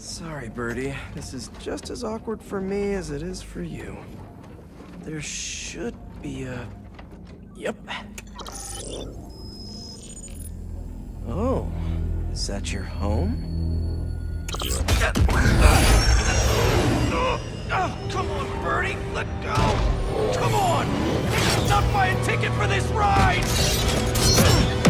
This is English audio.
Sorry, Birdie. This is just as awkward for me as it is for you. There should be a... Yep. Oh, is that your home? Oh, come on, Birdie, let go! Come on! Not buy a ticket for this ride!